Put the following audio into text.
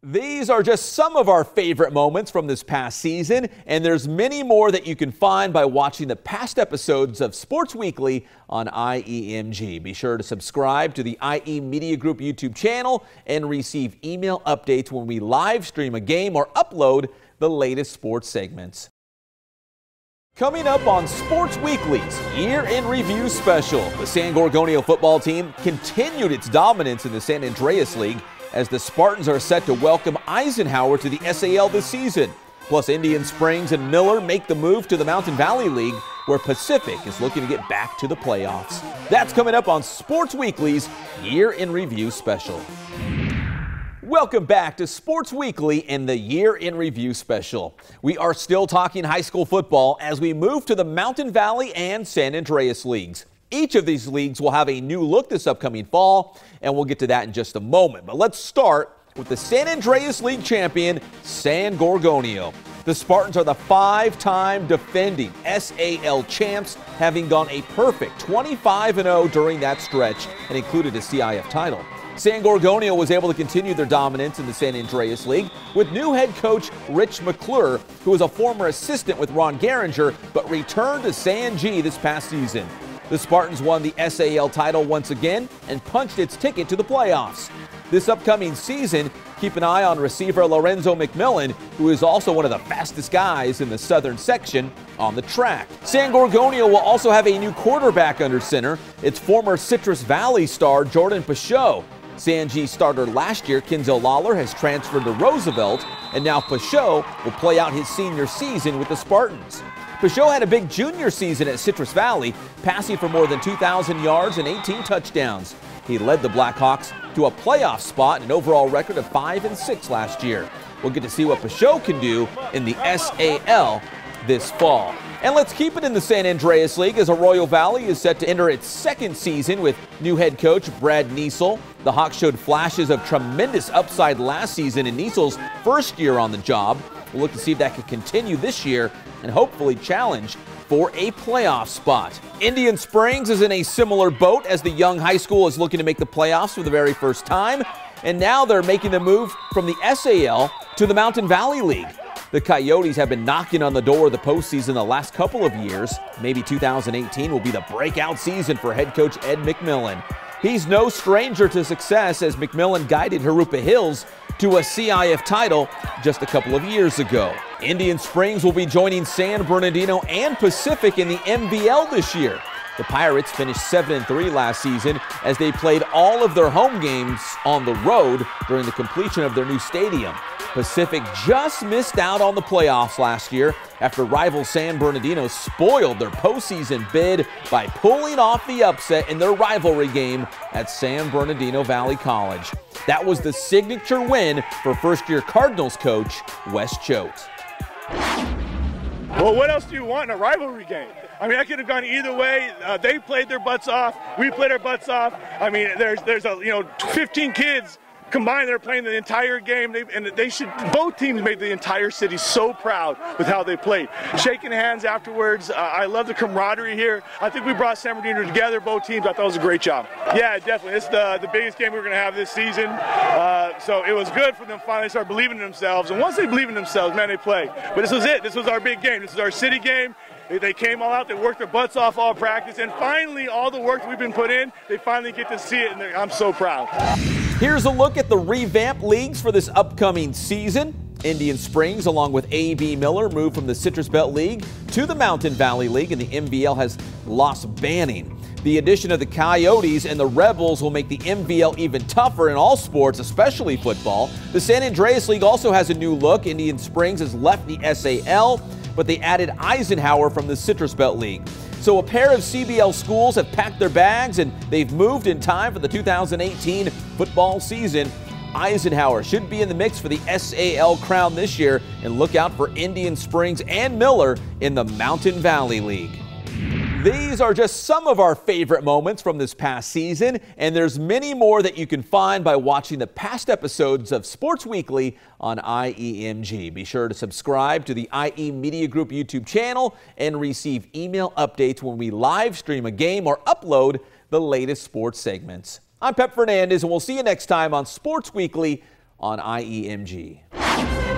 These are just some of our favorite moments from this past season, and there's many more that you can find by watching the past episodes of Sports Weekly on IEMG. Be sure to subscribe to the IE Media Group YouTube channel and receive email updates when we live stream a game or upload the latest sports segments. Coming up on Sports Weekly's Year in Review Special, the San Gorgonio football team continued its dominance in the San Andreas League as the Spartans are set to welcome Eisenhower to the SAL this season. Plus, Indian Springs and Miller make the move to the Mountain Valley League, where Pacific is looking to get back to the playoffs. That's coming up on Sports Weekly's Year in Review Special. Welcome back to Sports Weekly and the Year in Review Special. We are still talking high school football as we move to the Mountain Valley and San Andreas Leagues. Each of these leagues will have a new look this upcoming fall, and we'll get to that in just a moment. But let's start with the San Andreas League champion, San Gorgonio. The Spartans are the five-time defending SAL champs, having gone a perfect 25-0 during that stretch and included a CIF title. San Gorgonio was able to continue their dominance in the San Andreas League with new head coach Rich McClure, who was a former assistant with Ron Garinger, but returned to San G this past season. The Spartans won the SAL title once again and punched its ticket to the playoffs. This upcoming season, keep an eye on receiver Lorenzo McMillan, who is also one of the fastest guys in the southern section on the track. San Gorgonio will also have a new quarterback under center. It's former Citrus Valley star Jordan Pachot. San G starter last year, Kinzel Lawler, has transferred to Roosevelt, and now Pachot will play out his senior season with the Spartans. Pachot had a big junior season at Citrus Valley, passing for more than 2,000 yards and 18 touchdowns. He led the Blackhawks to a playoff spot and an overall record of 5-6 last year. We'll get to see what Pachot can do in the SAL this fall. And let's keep it in the San Andreas League as Arroyo Valley is set to enter its second season with new head coach Brad Niesel. The Hawks showed flashes of tremendous upside last season in Niesel's first year on the job. We'll look to see if that can continue this year and hopefully challenge for a playoff spot. Indian Springs is in a similar boat as the young high school is looking to make the playoffs for the very first time. And now they're making the move from the SAL to the Mountain Valley League. The Coyotes have been knocking on the door of the postseason the last couple of years. Maybe 2018 will be the breakout season for head coach Ed McMillan. He's no stranger to success as McMillan guided Jurupa Hills to a CIF title just a couple of years ago. Indian Springs will be joining San Bernardino and Pacific in the MVL this year. The Pirates finished 7-3 last season as they played all of their home games on the road during the completion of their new stadium. Pacific just missed out on the playoffs last year after rival San Bernardino spoiled their postseason bid by pulling off the upset in their rivalry game at San Bernardino Valley College. That was the signature win for first-year Cardinals coach Wes Choate. Well, what else do you want in a rivalry game? I mean, I could have gone either way. They played their butts off. We played our butts off. I mean, there's 15 kids combined. They're playing the entire game, both teams made the entire city so proud with how they played. Shaking hands afterwards. I love the camaraderie here. I think we brought San Bernardino together, both teams. I thought it was a great job. Yeah, definitely. It's the biggest game we're going to have this season. So it was good for them to finally start believing in themselves. And once they believe in themselves, man, they play. But this was it. This was our big game. This is our city game. They came all out, they worked their butts off all practice, and finally, all the work that we've been put in, they finally get to see it, and I'm so proud. Here's a look at the revamped leagues for this upcoming season. Indian Springs, along with A.B. Miller, moved from the Citrus Belt League to the Mountain Valley League, and the MVL has lost Banning. The addition of the Coyotes and the Rebels will make the MVL even tougher in all sports, especially football. The San Andreas League also has a new look. Indian Springs has left the SAL, but they added Eisenhower from the Citrus Belt League. So a pair of CBL schools have packed their bags and they've moved in time for the 2018 football season. Eisenhower should be in the mix for the SAL crown this year, and look out for Indian Springs and Miller in the Mountain Valley League. These are just some of our favorite moments from this past season, and there's many more that you can find by watching the past episodes of Sports Weekly on IEMG. Be sure to subscribe to the IE Media Group YouTube channel and receive email updates when we live stream a game or upload the latest sports segments. I'm Pep Fernandez, and we'll see you next time on Sports Weekly on IEMG.